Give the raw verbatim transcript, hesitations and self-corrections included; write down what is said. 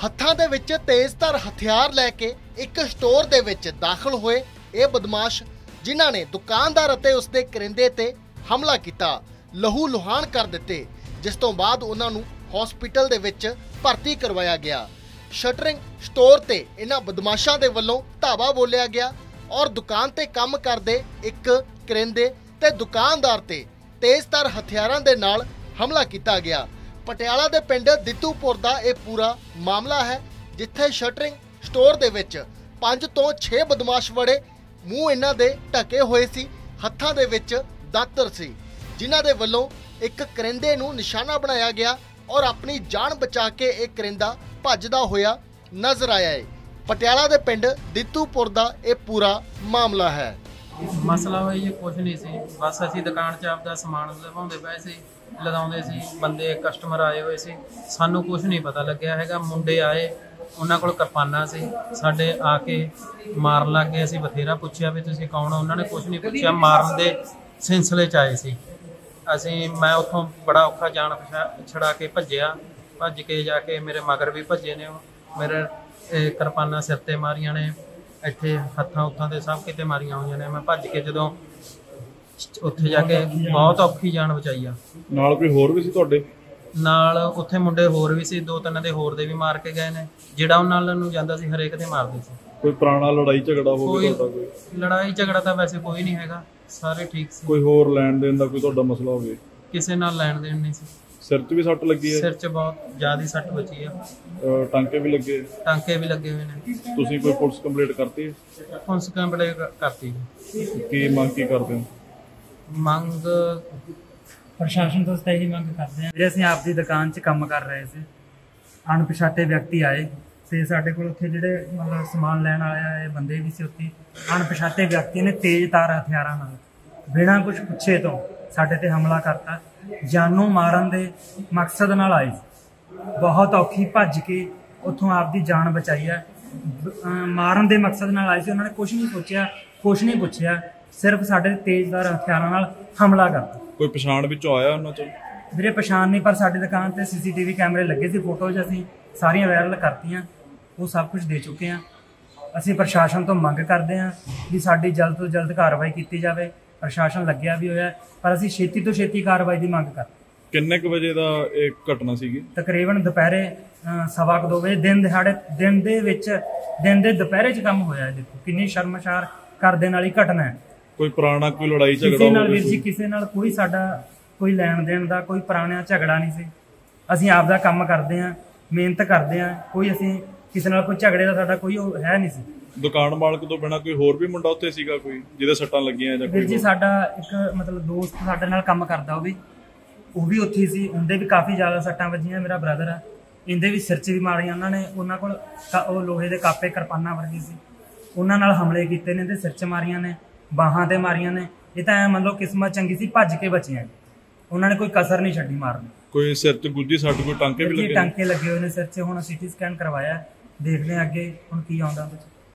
ਹੱਥਾਂ ਦੇ ਵਿੱਚ ਤੇਜ਼ਧਾਰ ਹਥਿਆਰ ਲੈ ਕੇ ਇੱਕ ਸਟੋਰ ਦੇ ਵਿੱਚ ਦਾਖਲ ਹੋਏ ਇਹ ਬਦਮਾਸ਼ ਜਿਨ੍ਹਾਂ ਨੇ ਦੁਕਾਨਦਾਰ ਅਤੇ ਉਸਦੇ ਕਰਿੰਦੇ ਤੇ ਹਮਲਾ ਕੀਤਾ, ਲਹੂ ਲੁਹਾਨ ਕਰ ਦਿੱਤੇ, ਜਿਸ ਤੋਂ ਬਾਅਦ ਉਹਨਾਂ ਨੂੰ ਹਸਪੀਟਲ ਦੇ ਵਿੱਚ ਭਰਤੀ ਕਰਵਾਇਆ ਗਿਆ। ਸ਼ਟਰਿੰਗ ਸਟੋਰ ਤੇ ਇਹਨਾਂ ਬਦਮਾਸ਼ਾਂ ਦੇ ਵੱਲੋਂ ਧਾਵਾ ਬੋਲਿਆ ਗਿਆ ਔਰ ਦੁਕਾਨ ਤੇ ਕੰਮ ਕਰਦੇ ਇੱਕ ਕਰਿੰਦੇ ਤੇ ਦੁਕਾਨਦਾਰ ਤੇ ਤੇਜ਼ਧਾਰ ਹਥਿਆਰਾਂ ਦੇ ਨਾਲ ਹਮਲਾ ਕੀਤਾ ਗਿਆ। ਪਟਿਆਲਾ ਦੇ ਪਿੰਡ ਦਿੱਤੂਪੁਰ ਦਾ ਇਹ ਪੂਰਾ ਮਾਮਲਾ ਹੈ, ਜਿੱਥੇ ਸ਼ਟਰਿੰਗ ਸਟੋਰ ਦੇ ਵਿੱਚ ਪੰਜ ਤੋਂ ਛੇ ਬਦਮਾਸ਼ ਵੜੇ। ਮੂੰਹ ਇਹਨਾਂ ਦੇ ਢਕੇ ਹੋਏ ਸੀ, ਹੱਥਾਂ ਦੇ ਵਿੱਚ ਦਾਤਰ ਸੀ, ਜਿਨ੍ਹਾਂ ਦੇ ਵੱਲੋਂ ਇੱਕ ਕਰਿੰਦੇ ਨੂੰ ਨਿਸ਼ਾਨਾ ਬਣਾਇਆ ਗਿਆ ਔਰ ਆਪਣੀ ਜਾਨ ਬਚਾ ਕੇ ਇਹ ਕਰਿੰਦਾ ਭੱਜਦਾ ਹੋਇਆ ਨਜ਼ਰ ਆਇਆ ਹੈ। ਪਟਿਆਲਾ ਦੇ ਪਿੰਡ ਦਿੱਤੂਪੁਰ ਦਾ ਇਹ ਪੂਰਾ ਮਾਮਲਾ ਹੈ। ਮਸਲਾ ਹੋਇਆ ਜੀ ਕੁਛ ਨਹੀਂ ਸੀ, ਬਸ ਅਸੀਂ ਦੁਕਾਨ 'ਚ ਆਪਦਾ ਸਮਾਨ ਲਵਾਉਂਦੇ ਪਏ ਸੀ, ਲਗਾਉਂਦੇ ਸੀ, ਬੰਦੇ ਕਸਟਮਰ ਆਏ ਹੋਏ ਸੀ, ਸਾਨੂੰ ਕੁਛ ਨਹੀਂ ਪਤਾ ਲੱਗਿਆ ਹੈਗਾ। ਮੁੰਡੇ ਆਏ, ਉਹਨਾਂ ਕੋਲ ਕਿਰਪਾਨਾਂ ਸੀ, ਸਾਡੇ ਆ ਕੇ ਮਾਰਨ ਲੱਗ ਗਏ। ਅਸੀਂ ਬਥੇਰਾ ਪੁੱਛਿਆ ਵੀ ਤੁਸੀਂ ਕੌਣ ਹੋ, ਉਹਨਾਂ ਨੇ ਕੁਛ ਨਹੀਂ ਪੁੱਛਿਆ, ਮਾਰਨ ਦੇ ਸਿਲਸਿਲੇ 'ਚ ਆਏ ਸੀ। ਅਸੀਂ ਮੈਂ ਉੱਥੋਂ ਬੜਾ ਔਖਾ ਜਾਣ ਛੜਾ ਕੇ ਭੱਜਿਆ, ਭੱਜ ਕੇ ਜਾ ਕੇ ਮੇਰੇ ਮਗਰ ਵੀ ਭੱਜੇ ਨੇ, ਮੇਰੇ ਕਿਰਪਾਨਾਂ ਸਿਰ 'ਤੇ ਮਾਰੀਆਂ ਨੇ, ਇੱਥੇ ਹੱਥਾਂ ਉੱਥਾਂ ਤੇ ਸਭ ਕਿਤੇ ਮਾਰੀਆਂ ਹੋਈਆਂ ਨੇ। ਮੈਂ ਭੱਜ ਕੇ ਜਦੋਂ ਉੱਥੇ ਜਾ ਕੇ ਬਹੁਤ ਔਖੀ ਜਾਨ ਬਚਾਈ ਆ। ਨਾਲ ਕੋਈ ਹੋਰ ਵੀ ਸੀ ਤੁਹਾਡੇ ਨਾਲ? ਉੱਥੇ ਮੁੰਡੇ ਹੋਰ ਵੀ ਸੀ, ਦੋ ਤਿੰਨ ਦੇ ਹੋਰ ਦੇ ਵੀ ਮਾਰ ਕੇ ਗਏ ਨੇ। ਜਿਹੜਾ ਉਹਨਾਂ ਨਾਲ ਨੂੰ ਜਾਂਦਾ ਸੀ ਹਰੇਕ ਦੇ ਮਾਰਦੇ ਸੀ। ਕੋਈ ਪੁਰਾਣਾ ਲੜਾਈ ਝਗੜਾ ਹੋ ਗਿਆ ਤੁਹਾਡਾ? ਕੋਈ ਲੜਾਈ ਝਗੜਾ ਤਾਂ ਵੈਸੇ ਕੋਈ ਨਹੀਂ ਹੈਗਾ, ਸਾਰੇ ਠੀਕ ਸੀ। ਕੋਈ ਹੋਰ ਲੈਣ ਦੇਣ ਦਾ ਕੋਈ ਤੁਹਾਡਾ ਮਸਲਾ ਹੋਵੇ? ਕਿਸੇ ਨਾਲ ਲੈਣ ਦੇਣ ਨਹੀਂ ਸੀ। ਸਿਰ 'ਚ ਵੀ ਸੱਟ ਲੱਗੀ ਹੈ? ਸਿਰ 'ਚ ਬਹੁਤ ਜ਼ਿਆਦਾ ਸੱਟ ਵੱਜੀ ਆ। ਟਾਂਕੇ ਵੀ ਲੱਗੇ? ਟਾਂਕੇ ਵੀ ਲੱਗੇ ਹੋਏ ਨੇ। ਤੁਸੀਂ ਕੋਈ ਪੁਲਿਸ ਕੰਪਲੇਂਟ ਕਰਤੀ? ਪੁਲਿਸ ਕੰਪਲੇਂਟ ਕਰਤੀ। ਕੀ ਮੰਗ ਕੀ ਕਰਦੇ ਹੋ? ਮੰਗ ਪ੍ਰਸ਼ਾਸਨ ਤੋਂ ਇਹੀ ਮੰਗ ਕਰਦੇ ਹਾਂ ਵੀਰੇ, ਅਸੀਂ ਆਪਦੀ ਦੁਕਾਨ 'ਚ ਕੰਮ ਕਰ ਰਹੇ ਸੀ, ਅਣਪਛਾਤੇ ਵਿਅਕਤੀ ਆਏ ਤੇ ਸਾਡੇ ਕੋਲ ਉੱਥੇ ਜਿਹੜੇ ਮਤਲਬ ਸਮਾਨ ਲੈਣ ਆਇਆ ਇਹ ਬੰਦੇ ਵੀ ਸੀ। ਉੱਥੇ ਅਣਪਛਾਤੇ ਵਿਅਕਤੀ ਨੇ ਤੇਜ਼ਧਾਰ ਹਥਿਆਰਾਂ ਨਾਲ ਬਿਨਾਂ ਕੁਝ ਪੁੱਛੇ ਤੋਂ ਸਾਡੇ ਤੇ ਹਮਲਾ ਕਰਤਾ। ਜਾਨੋਂ ਮਾਰਨ ਦੇ ਮਕਸਦ ਨਾਲ ਆਏ ਸੀ, ਬਹੁਤ ਔਖੀ ਭੱਜ ਕੇ ਉੱਥੋਂ ਆਪਦੀ ਜਾਨ ਬਚਾਈ ਹੈ। ਮਾਰਨ ਦੇ ਮਕਸਦ ਨਾਲ ਆਏ ਸੀ, ਉਹਨਾਂ ਨੇ ਕੁਛ ਨਹੀਂ ਸੋਚਿਆ, ਕੁਛ ਨਹੀਂ ਪੁੱਛਿਆ, ਸਿਰਫ ਸਾਡੇ ਤੇਜ਼ਧਾਰ ਹਥਿਆਰਾਂ ਨਾਲ ਹਮਲਾ ਕਰਤਾ। ਕੋਈ ਪਛਾਣ ਵਿੱਚੋਂ ਆਇਆ ਉਹਨਾਂ ਚੋਂ? ਵੀਰੇ ਪਛਾਣ ਨਹੀਂ, ਪਰ ਸਾਡੀ ਦੁਕਾਨ ਤੇ ਸੀਸੀਟੀਵੀ ਕੈਮਰੇ ਲੱਗੇ ਸੀ, ਫੋਟੋਜ਼ ਅਸੀਂ ਸਾਰੀਆਂ ਵਾਇਰਲ ਕਰਤੀਆਂ, ਉਹ ਸਭ ਕੁਝ ਦੇ ਚੁੱਕੇ ਹਾਂ। ਅਸੀਂ ਪ੍ਰਸ਼ਾਸਨ ਤੋਂ ਮੰਗ ਕਰਦੇ ਹਾਂ ਵੀ ਸਾਡੀ ਜਲਦ ਤੋਂ ਜਲਦ ਕਾਰਵਾਈ ਕੀਤੀ ਜਾਵੇ। ਪ੍ਰਸ਼ਾਸਨ ਲੱਗਿਆ ਵੀ ਹੋਇਆ, ਪਰ ਅਸੀਂ ਛੇਤੀ ਤੋਂ ਛੇਤੀ ਕਾਰਵਾਈ ਦੀ ਮੰਗ ਕਰਦੇ। ਕਿੰਨੇ ਕੁ ਵਜੇ ਦਾ ਇਹ ਘਟਨਾ ਸੀਗੀ? ਤਕਰੀਬਨ ਦੁਪਹਿਰੇ ਸਵਾ ਕੁ ਦੋ ਵਜੇ, ਦਿਨ ਦਿਹਾੜੇ, ਦਿਨ ਦੇ ਵਿੱਚ ਦਿਨ ਦੇ ਦੁਪਹਿਰੇ 'ਚ ਕੰਮ ਹੋਇਆ। ਦੇਖੋ ਕਿੰਨੀ ਸ਼ਰਮਸ਼ਾਰ ਕਰ ਦੇਣ ਵਾਲੀ ਘਟਨਾ ਹੈ। ਕੋਈ ਪੁਰਾਣਾ ਕੋਈ ਲੜਾਈ ਝਗੜਾ ਕਿਸੇ ਨਾਲ? ਵੀਰ ਜੀ ਕਿਸੇ ਨਾਲ ਕੋਈ ਸਾਡਾ ਕੋਈ ਲੈਣ ਦੇਣ ਦਾ ਕੋਈ ਪੁਰਾਣਾ ਝਗੜਾ ਨਹੀਂ ਸੀ। ਅਸੀਂ ਆਪ ਦਾ ਕੰਮ ਕਰਦੇ ਹਾਂ, ਮਿਹਨਤ ਕਰਦੇ ਹਾਂ, ਕੋਈ ਅਸੀਂ ਕਿਸੇ ਨਾਲ ਕੋਈ ਝਗੜੇ ਦਾ ਸਾਡਾ ਕੋਈ ਉਹ ਹੈ ਨਹੀਂ ਸੀ। ਦੁਕਾਨ ਮਾਲਕ ਤੋਂ ਬਿਨਾਂ ਕੋਈ ਹੋਰ ਵੀ ਮੁੰਡਾ ਉੱਥੇ ਸੀਗਾ ਕੋਈ ਜਿਹਦੇ ਸੱਟਾਂ ਲੱਗੀਆਂ ਜਾਂ ਕੋਈ? ਵੀਰ ਜੀ ਸਾਡਾ ਇੱਕ ਮਤਲਬ ਦੋਸਤ ਸਾਡੇ ਨਾਲ ਕੰਮ ਕਰਦਾ, ਉਹ ਵੀ ਉਹ ਵੀ ਉੱਥੇ ਸੀ, ਉਹਦੇ ਵੀ ਕਾਫੀ ਜ਼ਿਆਦਾ ਸੱਟਾਂ ਵੱਜੀਆਂ। ਮੇਰਾ ਬ੍ਰਦਰ ਆ, ਇਹਦੇ ਵੀ ਸਿਰ 'ਚ ਵੀ ਮਾਰੀਆਂ ਉਹਨਾਂ ਨੇ। ਉਹਨਾਂ ਕੋਲ ਉਹ ਲੋਹੇ ਦੇ ਕਾਪੇ ਕਿਰਪਾਨਾਂ ਵਰਗੀ ਸੀ, ਉਹਨਾਂ ਨਾਲ ਹਮਲੇ ਕੀਤੇ ਨੇ ਤੇ ਸਿਰ 'ਚ ਮਾਰੀਆਂ ਨੇ, ਬਾਹਾਂ ਤੇ ਮਾਰੀਆਂ ਨੇ। ਇਹ ਤਾਂ ਐ ਮੰਨ ਲਓ ਕਿਸਮਤ ਚੰਗੀ ਸੀ, ਭੱਜ ਕੇ ਬਚੀਆਂ, ਉਹਨਾਂ ਨੇ ਕੋਈ ਕਸਰ ਨਹੀਂ ਛੱਡੀ ਮਾਰਨ। ਕੋਈ ਸਿਰ 'ਚ ਗੁੱਜੀ ਸੱਟ, ਕੋਈ ਟਾਂਕੇ ਵੀ ਲੱਗੇ? ਟਾਂਕੇ ਲੱਗੇ ਹੋਏ ਨੇ ਸਿਰ 'ਚ। ਹੁਣ ਸਿਟੀ ਸਕੈਨ ਕਰਵਾਇਆ, ਦੇਖਦੇ ਹਾਂ ਅੱਗੇ ਹੁਣ ਕੀ ਆਉਂਦਾ।